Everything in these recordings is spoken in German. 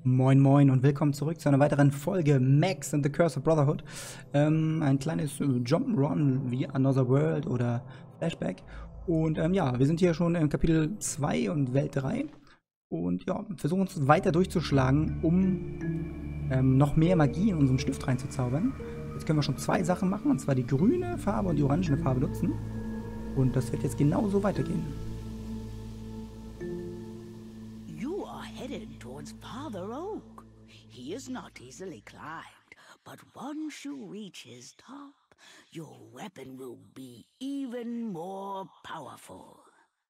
Moin Moin und willkommen zurück zu einer weiteren Folge Max and the Curse of Brotherhood. Ein kleines Jump'n'Run wie Another World oder Flashback. Und ja, wir sind hier schon in Kapitel 2 und Welt 3. Und ja, versuchen uns weiter durchzuschlagen, um noch mehr Magie in unseren Stift reinzuzaubern. Jetzt können wir schon zwei Sachen machen, und zwar die grüne Farbe und die orangene Farbe nutzen. Und das wird jetzt genauso weitergehen. Towards Father Oak. He is not easily climbed, but once you reach his top, your weapon will be even more powerful.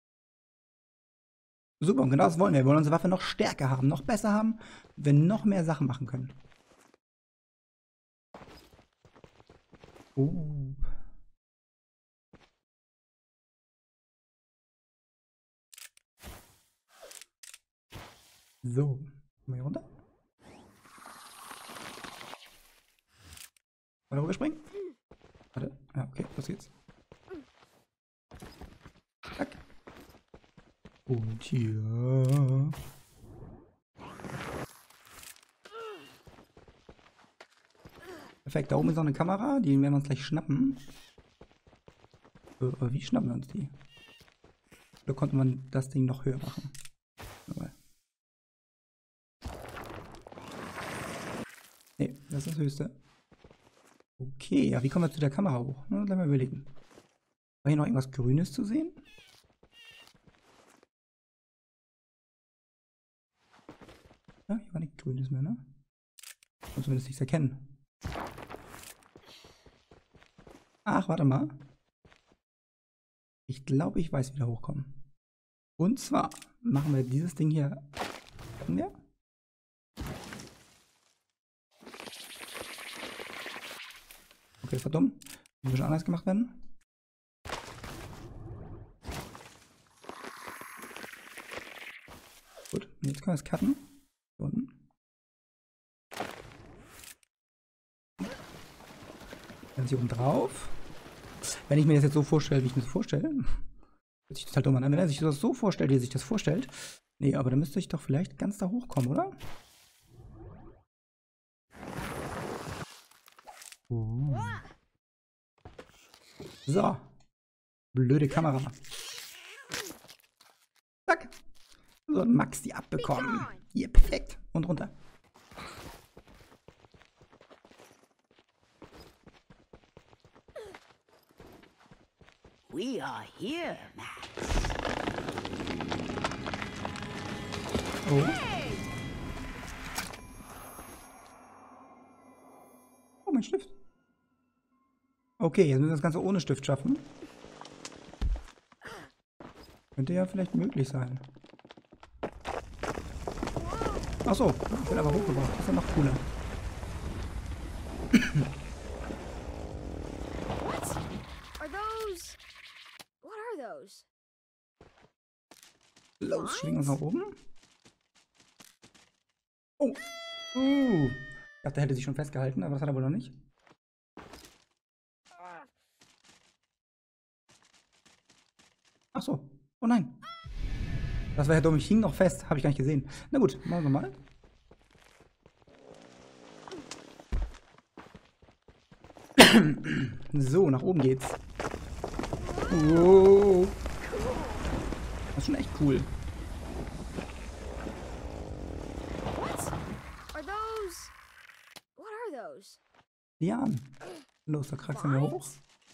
Super, und genau das wollen wir. Wir wollen unsere Waffe noch stärker haben, noch besser haben, wir noch mehr Sachen machen können. So, mal hier runter. Mal rüber springen. Warte, ja, okay, los geht's. Zack. Und hier. Perfekt, da oben ist noch eine Kamera, die werden wir uns gleich schnappen. Wie schnappen wir uns die? Oder konnte man das Ding noch höher machen? Nee, das ist das höchste. Okay, ja, wie kommen wir zu der Kamera hoch? Na, lass mal überlegen. War hier noch irgendwas Grünes zu sehen? Ja, hier war nichts Grünes mehr, ne? Und zumindest nichts erkennen. Ach, warte mal. Ich glaube, ich weiß, wie wir hochkommen. Und zwar machen wir dieses Ding hier. Ja? Okay, das war dumm. Muss schon anders gemacht werden. Gut, jetzt können wir es cutten. Hier unten. Dann ist hier oben drauf. Wenn ich mir das jetzt so vorstelle, wie ich mir das vorstelle, hört sich das halt dumm an. Wenn er sich das so vorstellt, wie er sich das vorstellt. Nee, aber dann müsste ich doch vielleicht ganz da hochkommen, oder? So. Blöde Kamera. Zack. So, und Max die abbekommen. Hier, perfekt. Und runter. We are here, Max. Oh. Oh, mein Stift. Okay, jetzt müssen wir das Ganze ohne Stift schaffen. Könnte ja vielleicht möglich sein. Achso, ich will aber hochgebracht. Das ist ja noch cooler. What are those? Los, schwingen uns nach oben. Oh. Ich dachte, der hätte sich schon festgehalten, aber das hat er wohl noch nicht. Ach so. Oh nein. Das war ja dumm. Ich hing noch fest. Habe ich gar nicht gesehen. Na gut, machen wir mal. So, nach oben geht's. Oh. Das ist schon echt cool. What are those? Lian. Los, da kraxeln wir hoch.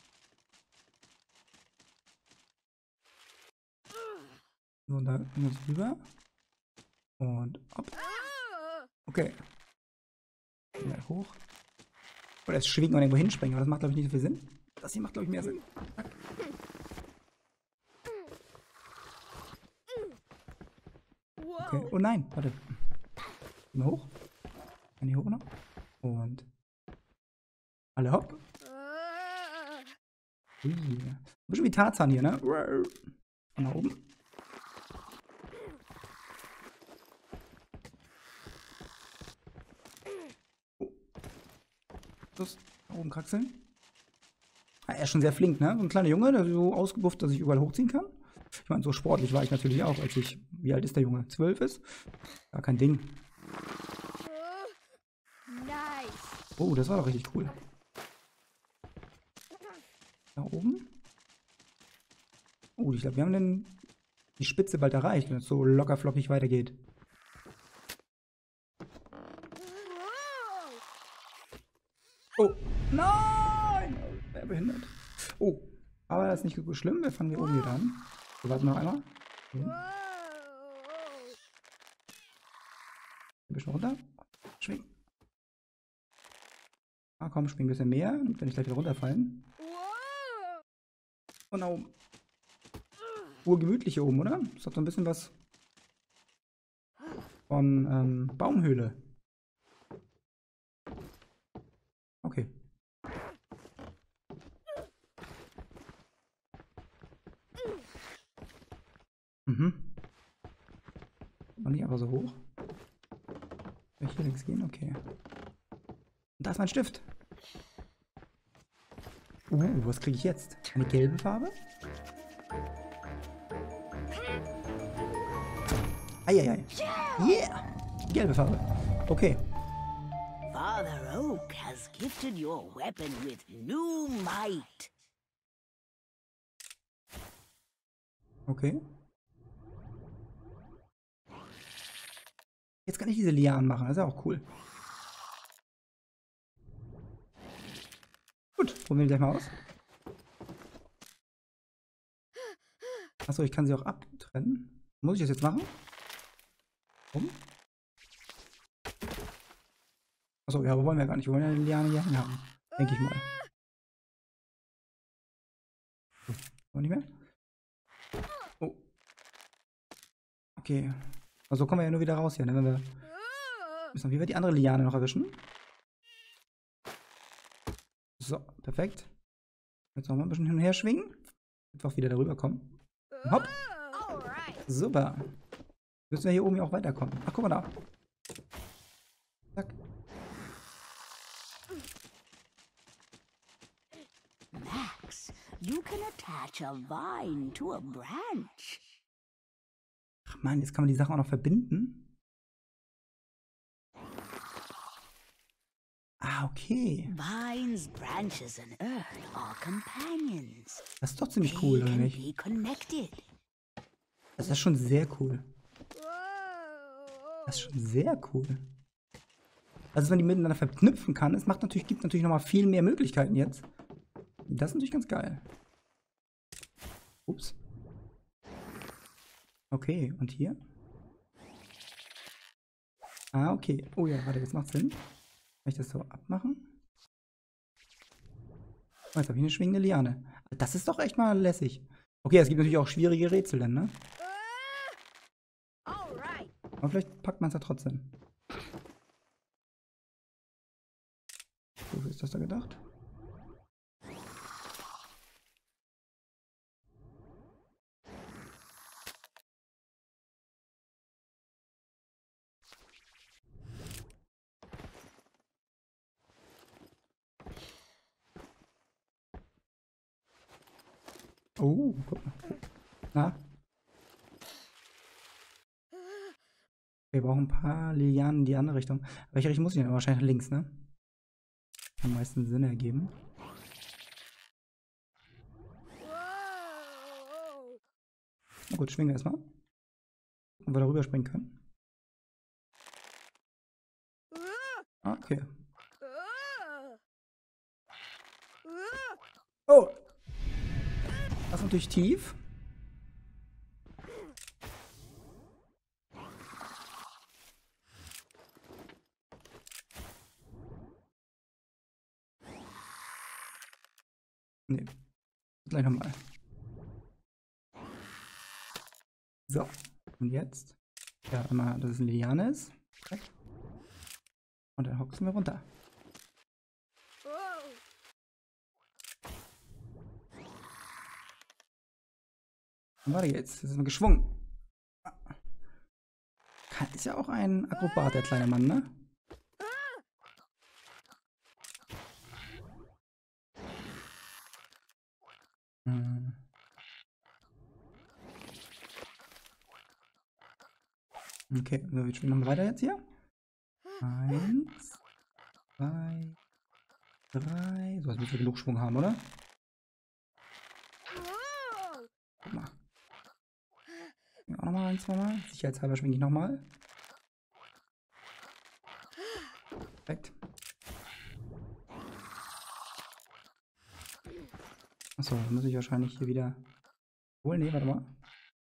So, und da gehen wir rüber. Und ab. Okay. Mal hoch. Oder es schwingen und irgendwo hinspringen, aber das macht, glaube ich, nicht so viel Sinn. Das hier macht, glaube ich, mehr Sinn. Okay. Oh nein, warte. Gehen wir hoch. Dann hier hoch noch. Und. Alle hopp. Ein bisschen wie Tarzan hier, ne? Und nach oben. Los, nach oben kraxeln. Ah, er ist schon sehr flink, ne? So ein kleiner Junge, der ist so ausgebufft, dass ich überall hochziehen kann. Ich meine, so sportlich war ich natürlich auch, als ich, wie alt ist der Junge? 12 ist? Gar kein Ding. Oh, das war doch richtig cool. Da oben. Oh, ich glaube, wir haben die Spitze bald erreicht, wenn es so locker flockig weitergeht. Oh, nein! Wer behindert? Oh, aber das ist nicht so schlimm. Wir fangen hier oben wieder an. So, warte noch einmal. Ein bisschen runter. Schwing. Ah, komm, spring ein bisschen mehr, damit wir nicht gleich wieder runterfallen. Und nach oben. Urgemütlich hier oben, oder? Das hat so ein bisschen was von Baumhöhle. Okay. Mhm. Und nicht einfach so hoch. Soll ich hier links gehen? Okay. Und da ist mein Stift. Was kriege ich jetzt? Eine gelbe Farbe? Eieiei. Yeah! Gelbe Farbe. Okay. Father Oak has gifted your weapon with new might. Okay. Jetzt kann ich diese Lianen machen. Das ist ja auch cool. Gut, probieren wir gleich mal aus. Achso, ich kann sie auch abtrennen. Muss ich das jetzt machen? Warum? Achso, ja, aber wollen wir gar nicht. Wir wollen ja eine Liane hier haben. Denke ich mal. So, wollen wir nicht mehr? Oh. Okay. Also kommen wir ja nur wieder raus hier, ne? Wenn wir müssen wir die andere Liane noch erwischen. So, perfekt. Jetzt noch mal ein bisschen hin und her schwingen. Einfach wieder darüber kommen. Und hopp. Super. Müssen wir hier oben ja auch weiterkommen. Ach, guck mal da. Zack. Max, you can attach a vine to a branch. Ach man, jetzt kann man die Sachen auch noch verbinden. Ah, okay. Vines, branches, and earth are companions. Das ist doch ziemlich cool, oder They can nicht? be connected. Das ist schon sehr cool. Das ist schon sehr cool. Also, wenn man die miteinander verknüpfen kann, es gibt natürlich nochmal viel mehr Möglichkeiten jetzt. Das ist natürlich ganz geil. Ups. Okay, und hier? Ah, okay. Oh ja, warte, jetzt macht's Sinn. Kann ich das so abmachen? Oh, jetzt habe ich eine schwingende Liane. Das ist doch echt mal lässig. Okay, es gibt natürlich auch schwierige Rätsel dann, ne? Aber vielleicht packt man es ja trotzdem. Wofür ist das da gedacht? Oh, guck mal. Na? Wir brauchen ein paar Lianen in die andere Richtung. Welche Richtung muss ich denn? Wahrscheinlich nach links, ne? Am meisten Sinn ergeben. Na gut, schwingen wir erstmal. Ob wir da rüber springen können. Ah, okay. Oh! Das ist natürlich tief. Nee. Gleich nochmal. So. Und jetzt? Ja, einmal, dass es eine Liane ist. Und dann hocken wir runter. Und warte jetzt. Jetzt ist er geschwungen. Ist ja auch ein Akrobat, der kleine Mann, ne? Okay, so, wir spielen nochmal weiter jetzt hier. 1, 2, 3. So, jetzt müssen wir genug Schwung haben, oder? Guck mal. Ja, auch nochmal 1, 2 Mal. Sicherheitshalber schwinge ich nochmal. Perfekt. Achso, dann muss ich wahrscheinlich hier wieder holen. Nee, warte mal.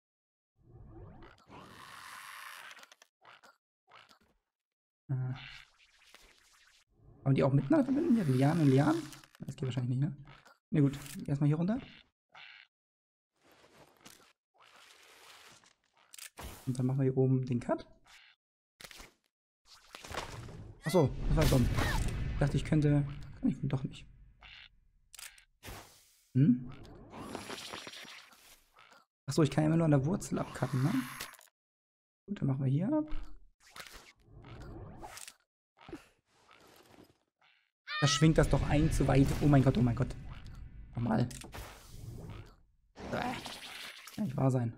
Aber die auch miteinander verbinden? Ja, Lianen und Lianen? Das geht wahrscheinlich nicht, ne? Ne, gut. Erstmal hier runter. Und dann machen wir hier oben den Cut. Achso, das war dumm. Ich dachte, ich könnte... Kann ich doch nicht. Hm? Achso, ich kann ja immer nur an der Wurzel abcutten, ne? Gut, dann machen wir hier ab. Da schwingt das doch ein zu weit. Oh mein Gott, oh mein Gott. Nochmal. Kann nicht wahr sein.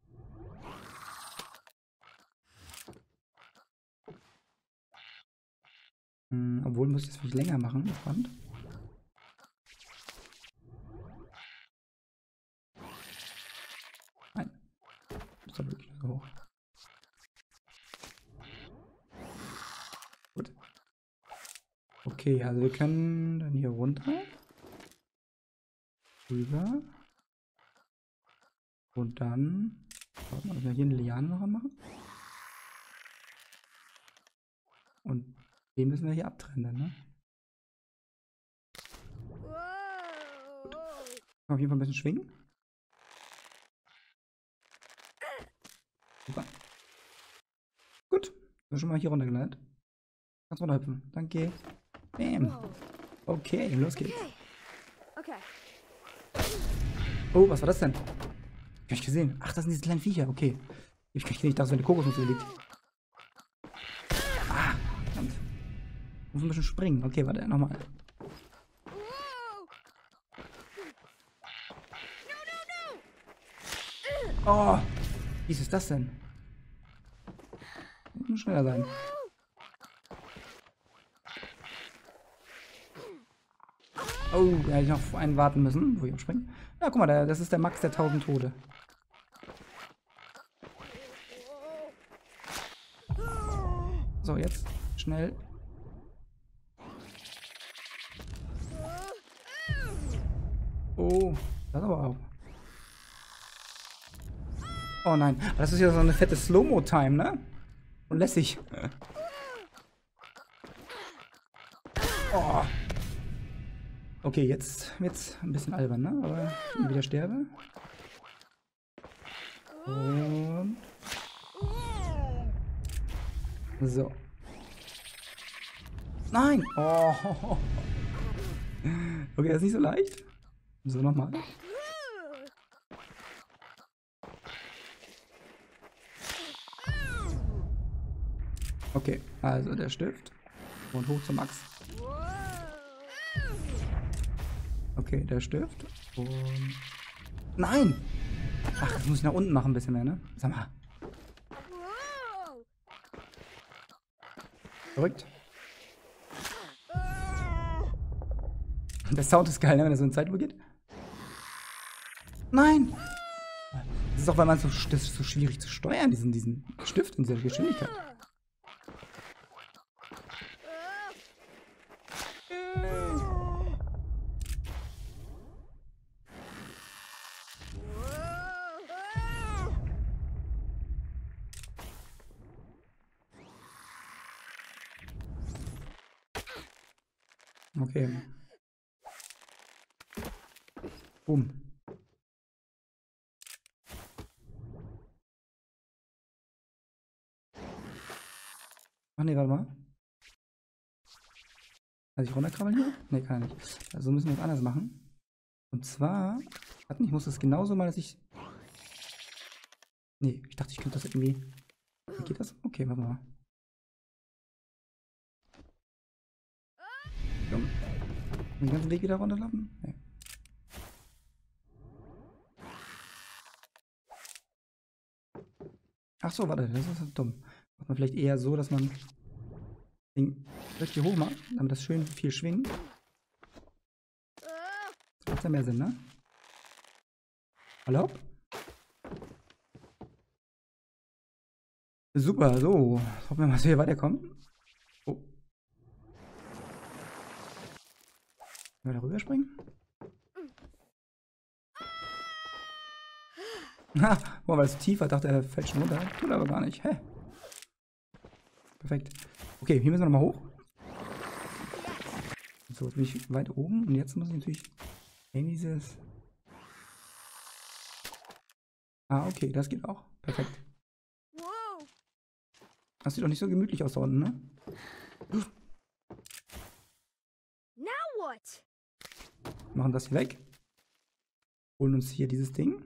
Obwohl, muss ich das vielleicht länger machen, das Band. Nein. Das ist doch wirklich so hoch. Gut. Okay, also wir können dann hier runter. Rüber. Und dann... Warte mal, wir hier eine Liane noch anmachen. Und den müssen wir hier abtrennen, ne? Gut. Auf jeden Fall ein bisschen schwingen. Super. Gut. Wir sind schon mal hier runtergelandet. Kannst runterhüpfen. Danke. Bam. Okay, los geht's. Okay. Oh, was war das denn? Hab ich gesehen. Ach, das sind diese kleinen Viecher. Okay. Ich kann nicht, dass so eine Kokosnuss hier liegt. Ah, verdammt. Muss ein bisschen springen. Okay, warte, nochmal. Oh, wie ist das denn? Muss schneller sein. Oh, da hätte ich noch einen warten müssen, wo ich aufspringe. Ja, guck mal, das ist der Max der 1000 Tode. So, jetzt schnell. Oh, das aber auch. Oh nein, das ist ja so eine fette Slow-Mo-Time, ne? Und lässig. Oh. Okay, jetzt wird's ein bisschen albern, ne? Aber ich wieder sterbe. Und... So. Nein! Oh. Okay, das ist nicht so leicht. So, nochmal. Okay, also der Stift. Und hoch zum Max. Okay, der Stift. Und... Nein! Ach, das muss ich nach unten machen ein bisschen mehr, ne? Sag mal. Verrückt. Der Sound ist geil, ne, wenn er so in Zeitlupe geht. Nein! Das ist auch, weil man das ist so schwierig zu steuern, diesen Stift in dieser Geschwindigkeit. Okay. Boom. Ach nee, warte mal. Kann ich runterkrabbeln hier? Nee, kann er nicht. Also müssen wir es anders machen. Und zwar... Warte, ich muss das genauso mal, dass ich... Nee, ich dachte, ich könnte das irgendwie... Wie geht das? Okay, warte mal. Den ganzen Weg wieder runterlaufen? Nee. Ach so, warte, das ist dumm. Macht man vielleicht eher so, dass man den richtig hoch macht, damit das schön viel schwingt. ja mehr Sinn, ne? Hallo? Super, so. Hoffen wir mal, dass wir hier weiterkommen. Oh. Können wir da rüberspringen? Ha, boah, weil es tiefer dachte, er fällt schon runter. Tut aber gar nicht. Hä? Perfekt. Okay, hier müssen wir nochmal hoch. So, jetzt bin ich weit oben. Und jetzt muss ich natürlich irgendwie dieses... Ah, okay, das geht auch. Perfekt. Whoa. Das sieht doch nicht so gemütlich aus da unten, ne? Now what? Machen das hier weg. Holen uns hier dieses Ding.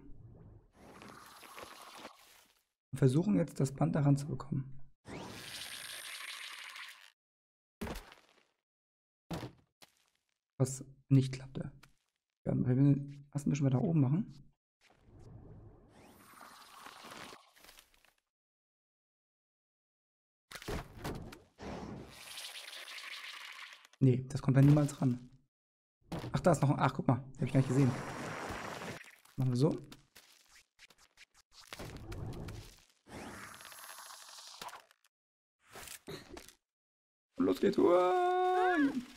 Und versuchen jetzt, das Band daran zu bekommen. Was nicht klappte. Ja, wir müssen erst ein bisschen weiter oben machen. Nee, das kommt da niemals ran. Ach, da ist noch ein... Ach, guck mal. Den habe ich gar nicht gesehen. Machen wir so. Und los geht's. Uah!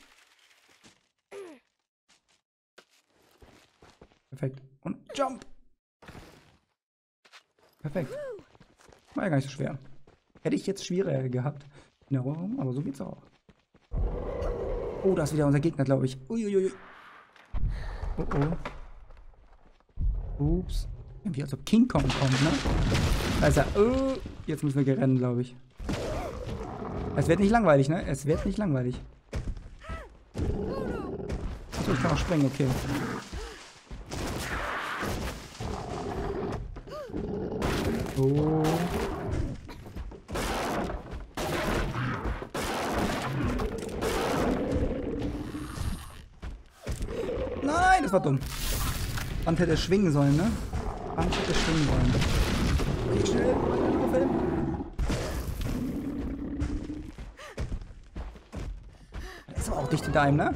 Perfekt. Und Jump! Perfekt. War ja gar nicht so schwer. Hätte ich jetzt schwieriger gehabt in der Erinnerung, aber so geht's auch. Oh, da ist wieder unser Gegner, glaube ich. Uiuiui. Oh, oh. Ups. Irgendwie als ob King Kong kommt, ne? Da ist er. Oh, jetzt müssen wir rennen, glaube ich. Es wird nicht langweilig, ne? Es wird nicht langweilig. Achso, ich kann auch springen, okay. Oh. Nein, das war dumm. Band hätte schwingen sollen, ne? Band hätte schwingen sollen. Geht schnell. Das war auch dicht hinter einem, ne?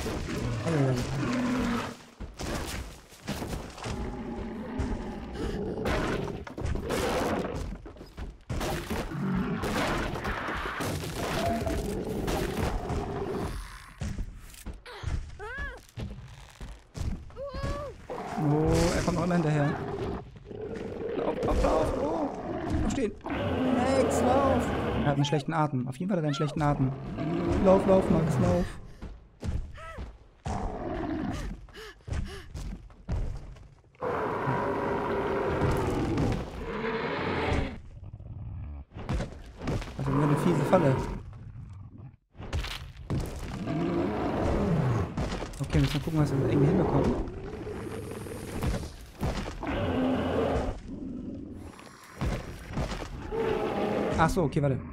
Oh, er kommt noch immer hinterher. Lauf, lauf, lauf. Oh, komm stehen. Max, lauf. Er hat einen schlechten Atem. Auf jeden Fall hat er einen schlechten Atem. Lauf, lauf, Max, lauf. Also wieder eine fiese Falle. Okay, müssen wir gucken, was wir irgendwie hinbekommen. Ach so, okay, warte.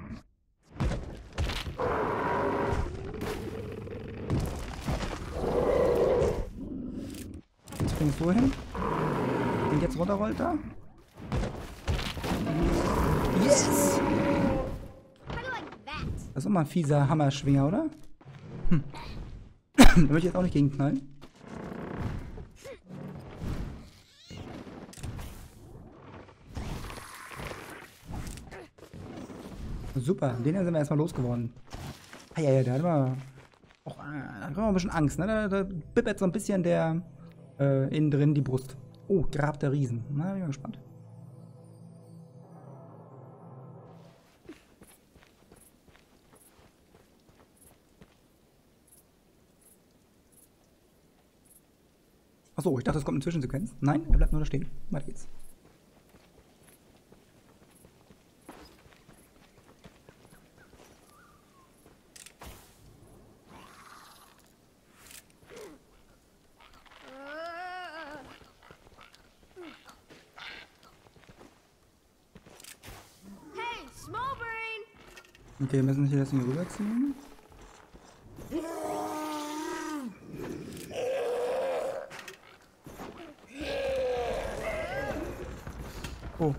Jetzt springst du hin. Und jetzt runterrollt er. Yes! Das ist immer ein fieser Hammerschwinger, oder? Hm. Da möchte ich jetzt auch nicht gegen knallen. Super, den sind wir erstmal losgeworden. Ah, ja, der hat immer auch da haben wir ein bisschen Angst, ne? Da bippert so ein bisschen der innen drin die Brust. Oh, Grab der Riesen. Na, bin ich mal gespannt. Achso, ich dachte, es kommt eine Zwischensequenz. Nein, er bleibt nur da stehen. Weiter geht's. Okay, wir müssen hier das hier rüberziehen. Oh.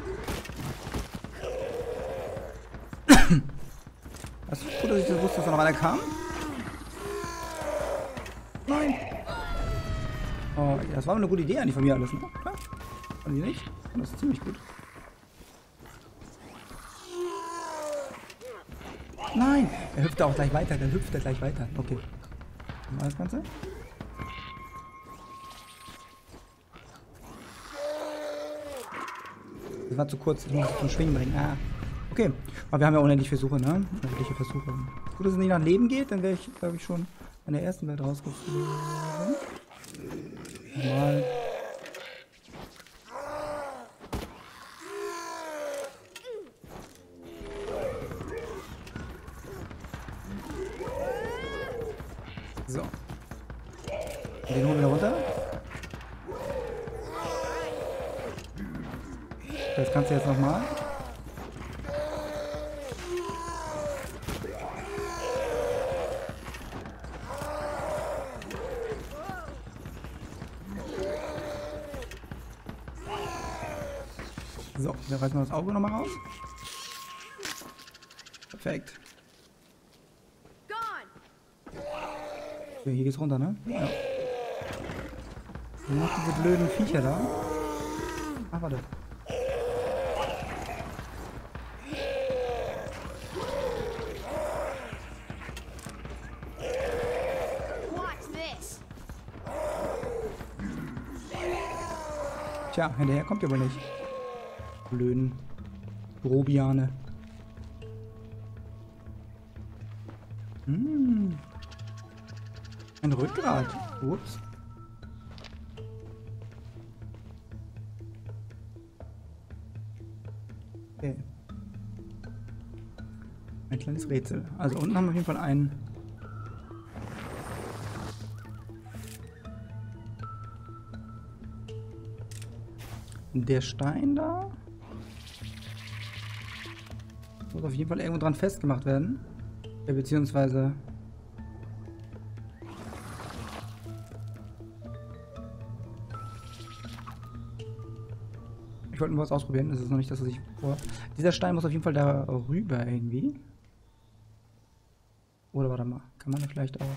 Das ist gut, dass ich das wusste, dass da noch einer kam. Nein. Oh, ja, das war eine gute Idee eigentlich von mir alles, ne? Ja, fand ich nicht? Das ist ziemlich gut. Nein! Er hüpft auch gleich weiter, dann hüpft er gleich weiter. Okay. Mal das Ganze. Das war zu kurz, ich muss es zum Schwingen bringen. Ah. Okay. Aber wir haben ja unendlich Versuche, ne? Unendliche Versuche. Gut, dass es nicht nach Leben geht, dann wäre ich, glaube ich, schon in der ersten Welt rausgeflogen. Mal. So. Den holen wir runter. Das kannst du jetzt nochmal. So, dann reißen wir das Auge nochmal raus. Perfekt. Okay, hier geht's runter, ne? Ja. Nur noch diese blöden Viecher da. Ach, warte. Tja, hinterher kommt ihr wohl nicht. Blöden Grobiane. Ein Rückgrat. Ups. Okay. Ein kleines Rätsel. Also unten haben wir auf jeden Fall einen. Der Stein da muss auf jeden Fall irgendwo dran festgemacht werden. Ja, beziehungsweise ich wollte nur was ausprobieren, das ist noch nicht das, was ich vorhabe. Dieser Stein muss auf jeden Fall da rüber irgendwie. Oder warte mal, kann man da vielleicht auch...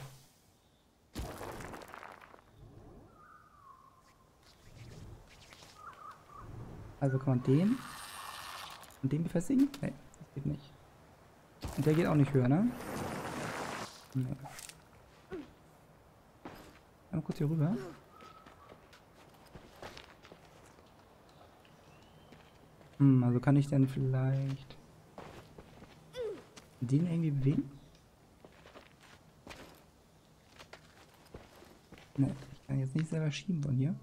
Also kann man den und den befestigen? Nee, das geht nicht. Und der geht auch nicht höher, ne? Nee. Einmal kurz hier rüber. Also kann ich dann vielleicht den irgendwie bewegen? Ne, ich kann jetzt nicht selber schieben von hier.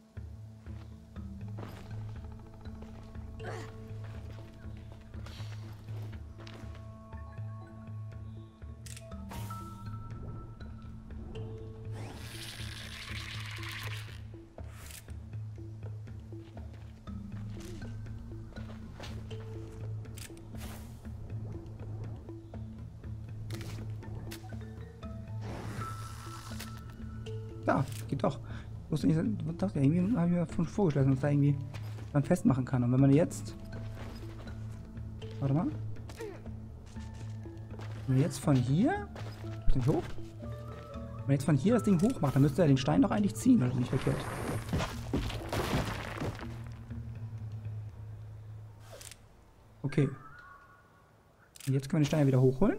Da, geht doch. Ich wusste nicht, was dachte ich, irgendwie habe ich mir schon vorgestellt, dass man es da irgendwie dann festmachen kann. Und wenn man jetzt... Warte mal. Wenn man jetzt von hier... Den hoch? Wenn man jetzt von hier das Ding hoch macht, dann müsste er den Stein doch eigentlich ziehen, oder nicht verkehrt? Okay. Und jetzt können wir den Stein ja wieder hochholen.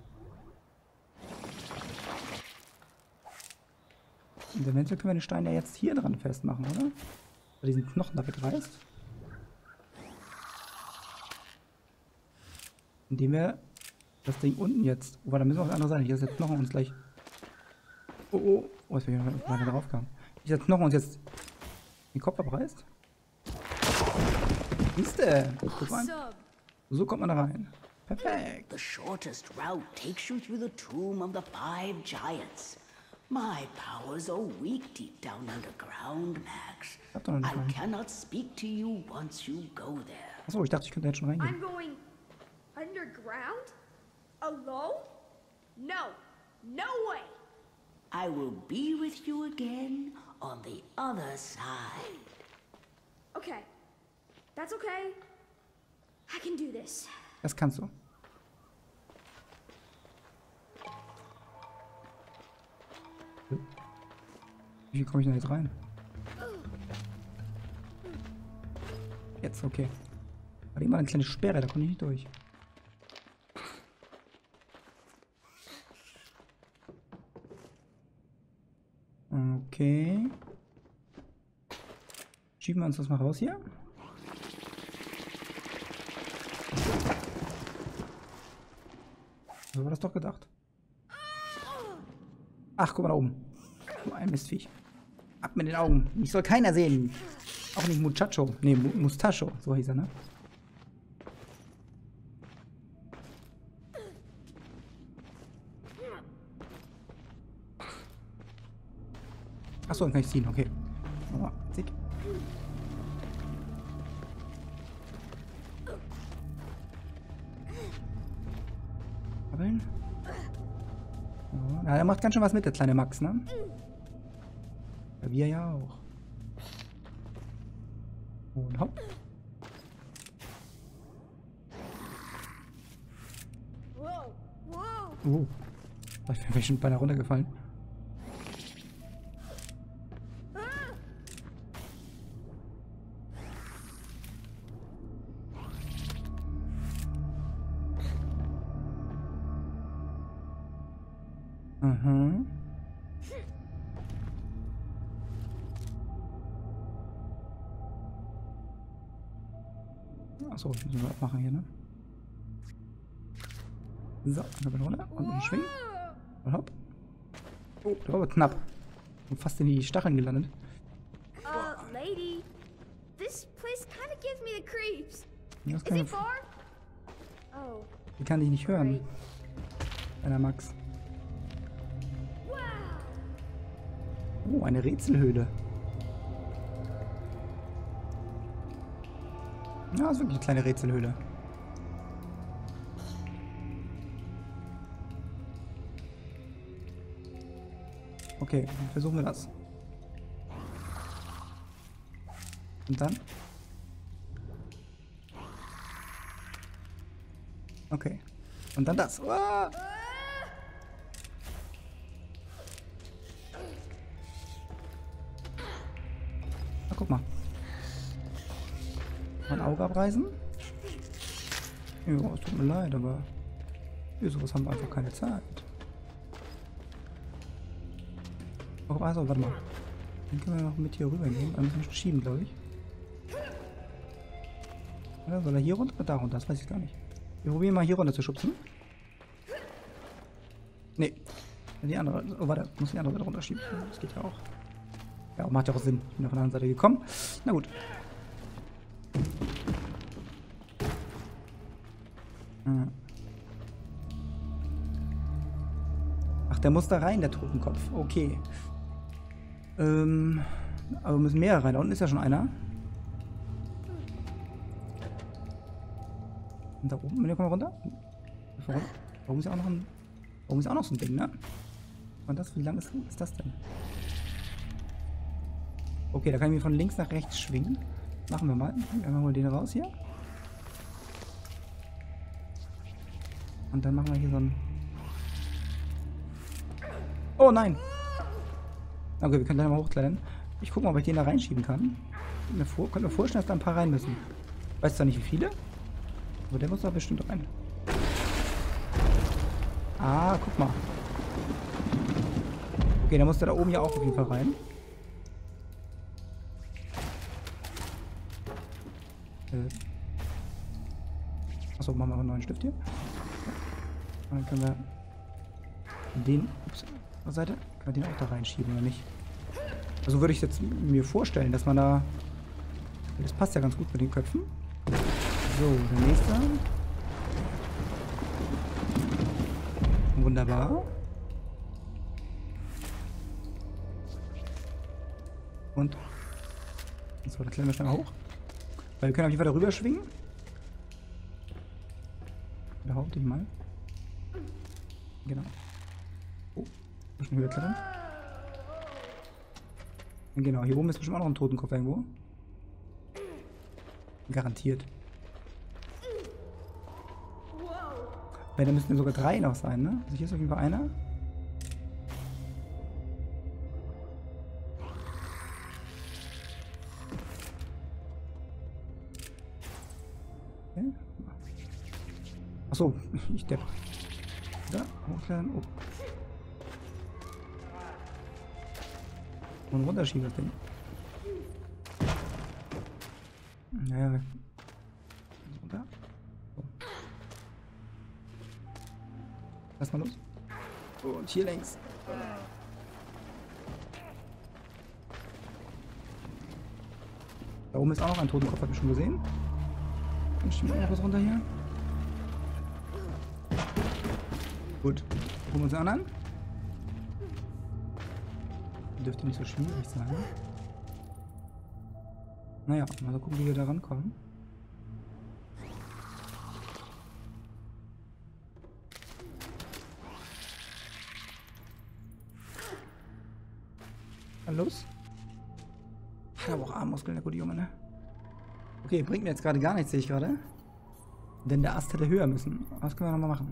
Und eventuell können wir den Stein ja jetzt hier dran festmachen, oder? Weil diesen Knochen da wegreißt. Indem wir das Ding unten jetzt... Oh, warte, da müssen wir auf die andere Seite. Hier ist der Knochen uns gleich... Oh, jetzt bin ich weiter drauf gekommen. Nicht der Knochen uns jetzt den Kopf abreißt. Siehste, guck mal. So kommt man da rein. Perfekt. The shortest route takes you through the tomb of the 5 giants. My powers are weak deep down underground, Max. I cannot speak to you once you go there. Achso, ich dachte, ich könnte jetzt schon reingehen. I'm going underground? Alone? No. No way. I will be with you again on the other side. Okay. That's okay. I can do this. Das kannst du. Wie komme ich denn jetzt rein? Jetzt, okay. War immer eine kleine Sperre, da komme ich nicht durch. Okay. Schieben wir uns das mal raus hier. So war das doch gedacht. Ach, guck mal da oben. So ein Mistviech. Ab mit den Augen. Mich soll keiner sehen. Auch nicht Muchacho. Ne, Mustacho. So hieß er, ne? Achso, dann kann ich ziehen. Okay. Oh, zick. Krabbeln. Oh, ja, der macht ganz schön was mit, der kleine Max, ne? Ja, wir ja auch. Und hopp. Oh. Ich bin schon beinahe runtergefallen. Mhm. Achso, ich muss was machen hier, ne? So, dann bin ich runter und ein Schwingen. Und hopp. Oh, der war aber knapp. Und fast in die Stacheln gelandet. Lady, this place kind of gives me the creeps. Das Is it far? Oh. Die kann ich nicht hören. Einer Max. Oh, eine Rätselhöhle. Ja, das ist wirklich eine kleine Rätselhöhle. Okay, dann versuchen wir das. Und dann? Okay. Und dann das. Uah! Na, guck mal. Mein Auge abreißen? Ja, es tut mir leid, aber für sowas haben wir einfach keine Zeit. Oh, also, warte mal. Dann können wir noch mit hier rüber gehen. Dann müssen wir schieben, glaube ich. Oder soll er hier runter oder da runter? Das weiß ich gar nicht. Wir probieren mal hier runter zu schubsen. Nee. Die andere. Oh, warte. Muss die andere Seite runterschieben. Das geht ja auch. Ja, macht ja auch Sinn. Ich bin ja von der anderen Seite gekommen. Na gut. Ach, der muss da rein, der Totenkopf. Okay. Aber wir müssen mehrere rein. Da unten ist ja schon einer. Und da oben, wenn wir kommen runter. Warum ist ja auch noch ein. Warum ist auch noch so ein Ding, ne? Und das, wie lang ist das denn? Okay, da kann ich mir von links nach rechts schwingen. Machen wir mal. Dann machen wir den raus hier. Und dann machen wir hier so ein. Oh nein! Okay, wir können gleich mal hochklettern. Ich gucke mal, ob ich den da reinschieben kann. Ich kann mir vorstellen, dass da ein paar rein müssen. Ich weiß zwar nicht, wie viele. Aber der muss da bestimmt rein. Ah, guck mal. Okay, dann muss der da oben ja auch auf jeden Fall rein. Achso, machen wir noch einen neuen Stift hier. Und dann können wir den, ups, auf der Seite, können wir den auch da reinschieben, oder nicht? Also würde ich jetzt mir vorstellen, dass man da, das passt ja ganz gut mit den Köpfen. So, der nächste. Wunderbar. Und so, dann klettern wir schnell hoch. Weil wir können auf jeden Fall darüber schwingen. Behaupte ich mal. Genau. Oh, müssen wir höher klettern. Und genau, hier oben ist bestimmt auch noch ein Totenkopf irgendwo. Garantiert. Weil da müssten sogar 3 noch sein, ne? Also hier ist auf jeden Fall einer. Achso, ich depp. Da, hochklettern. Oh. Und runterschieben das Ding. Naja, weg. Runter. So. Lass mal los. Und hier längs. Da oben ist auch noch ein Totenkopf, hab ich schon gesehen. Dann schieben wir noch was runter hier. Gut. Holen wir uns den anderen. Dürfte nicht so schwierig sein. Naja, mal gucken, wie wir da rankommen. Dann los. Hat aber auch Armmuskeln, der gute Junge, ne? Okay, bringt mir jetzt gerade gar nichts, sehe ich gerade. Denn der Ast hätte höher müssen. Was können wir nochmal machen?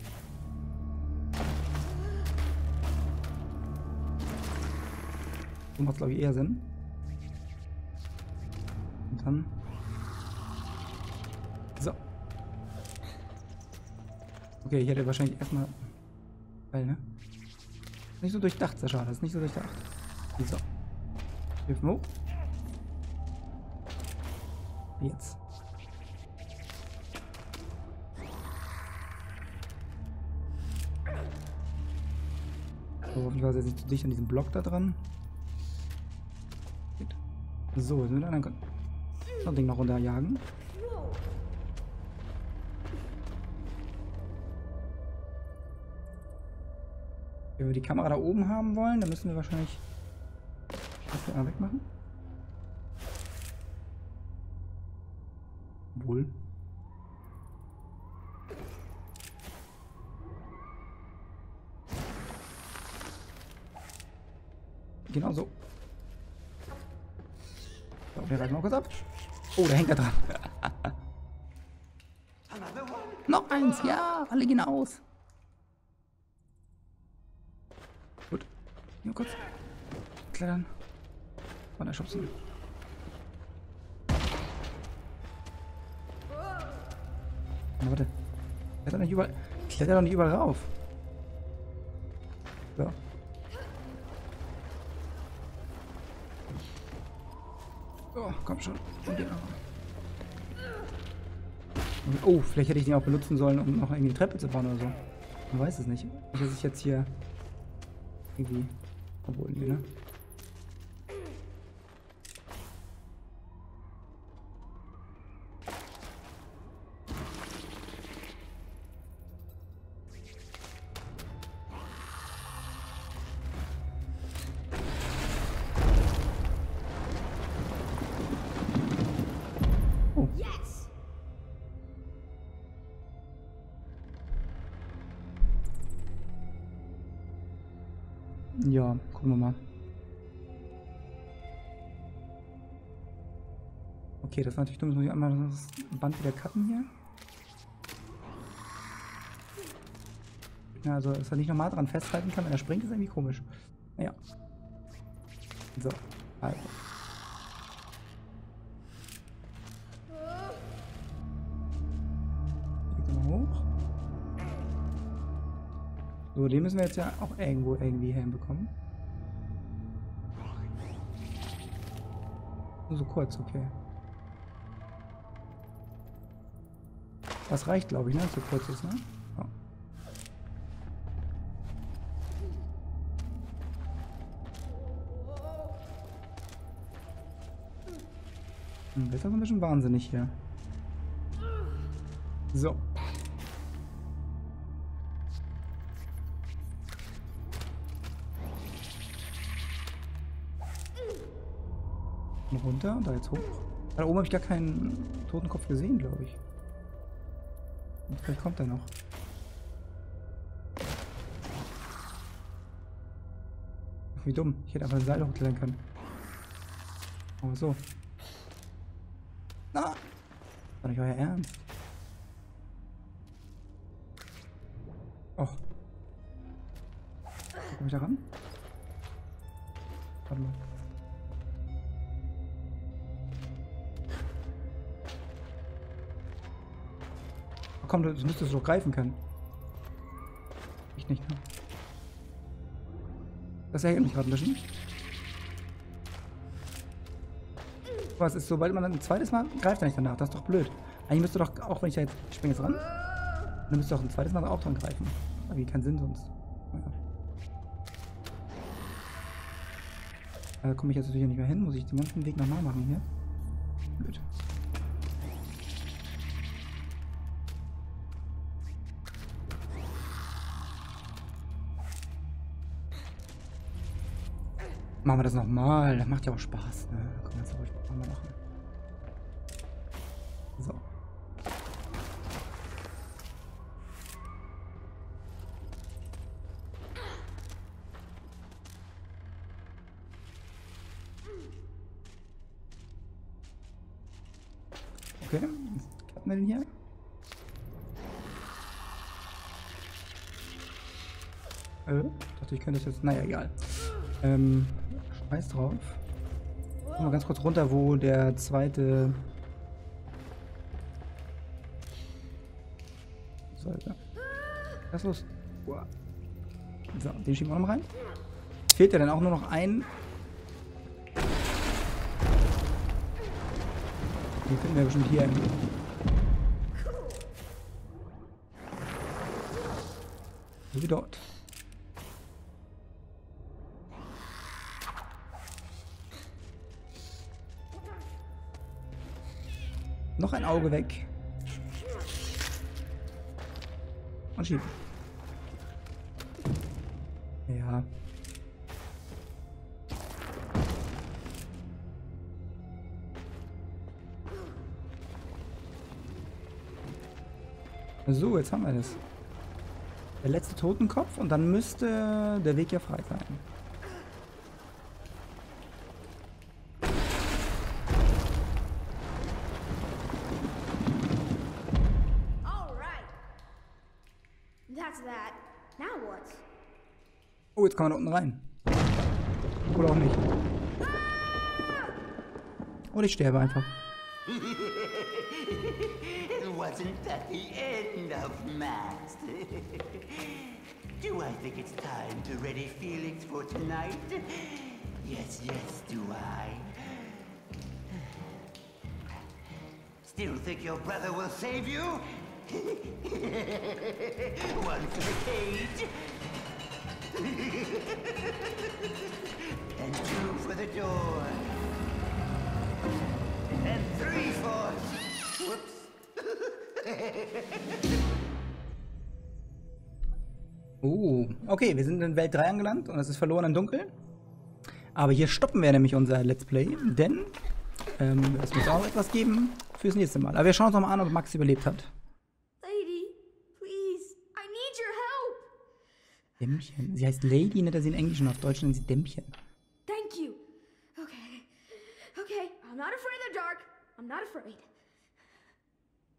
So macht es, glaube ich, eher Sinn. Und dann... So. Okay, ich hätte wahrscheinlich erstmal... Geil, ne? Nicht so durchdacht, sehr schade. Das ist nicht so durchdacht. So. Hilf mir hoch. Jetzt. So, hoffentlich war es jetzt nicht zu dicht an diesem Block da dran. So, jetzt mit anderen das Ding noch runterjagen. Wenn wir die Kamera da oben haben wollen, dann müssen wir wahrscheinlich das hier einmal wegmachen. Wohl. Genau so. So, wir reißen mal kurz ab. Oh, da hängt er dran. Noch eins, ja, alle gehen aus. Gut. Nur kurz klettern. Und dann schubsen. Na, warte. Kletter nicht überall. Kletter doch nicht überall rauf. So. Oh, komm schon. Und den auch. Oh, vielleicht hätte ich den auch benutzen sollen, um noch irgendwie eine Treppe zu bauen oder so. Man weiß es nicht. Nicht, dass ich jetzt hier irgendwie... Obwohl, nee, ne? Ja, gucken wir mal. Okay, das war natürlich dumm. Jetzt muss ich einmal das Band wieder cutten hier. Ja, also, dass er nicht normal dran festhalten kann, wenn er springt, ist irgendwie komisch. Naja. So, also. Geht mal hoch. So, den müssen wir jetzt ja auch irgendwo irgendwie hinbekommen. Nur so kurz, okay. Das reicht, glaube ich, ne? So kurz ist, ne? Ja. Das ist also ein bisschen wahnsinnig hier. So. Und runter, da jetzt hoch. Da oben habe ich gar keinen Totenkopf gesehen, glaube ich. Und vielleicht kommt er noch. Wie dumm. Ich hätte einfach ein Seil hochklettern können. Aber so. Na! War nicht euer Ernst? Och. Komm ich da ran? Warte mal. Komm, das müsstest du doch greifen können. Ich nicht, ne? Das ärgert mich gerade ein bisschen. Was ist, sobald man dann ein zweites Mal greift, er nicht danach. Das ist doch blöd. Eigentlich müsste doch, auch wenn ich da jetzt, ich springe jetzt ran, dann müsste doch ein zweites Mal auch dran greifen. Aber keinen Sinn sonst. Naja. Da komme ich jetzt natürlich nicht mehr hin. Muss ich den ganzen Weg nochmal machen hier. Blöd. Machen wir das nochmal. Das macht ja auch Spaß. Ne? Können wir das ruhig nochmal machen. So. Okay, was hatten wir denn hier? Dachte ich könnte das jetzt. Naja, egal. Scheiß drauf. Mal ganz kurz runter, wo der zweite. Was ist los? So, den schieben wir noch mal rein. Fehlt ja dann auch nur noch ein. Den finden wir bestimmt hier. So wie dort. Noch ein Auge weg. Und schieben. Ja. So, jetzt haben wir das. Der letzte Totenkopf und dann müsste der Weg ja frei sein. Oh, jetzt kann man da unten rein. Oder auch nicht. Oder ich sterbe einfach. Wasn't that the end of Max? Do I think it's time to ready Felix for tonight? Yes, yes, do I. Still think your brother will save you? One for the cage. And two for the door. And three for... Whoops. Okay, wir sind in Welt 3 angelangt und es ist verloren im Dunkeln. Aber hier stoppen wir nämlich unser Let's Play, denn es muss auch etwas geben fürs nächste Mal. Aber wir schauen uns nochmal an, ob Max überlebt hat. Lady, please, I need your help. Dämmchen. Sie heißt Lady, nennt er sie in Englisch und auf Deutsch nennt sie Dämmchen. Thank you. Okay. Okay, I'm not afraid of the dark. I'm not afraid.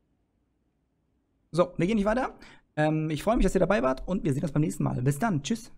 So, wir gehen nicht weiter. Ich freue mich, dass ihr dabei wart und wir sehen uns beim nächsten Mal. Bis dann. Tschüss.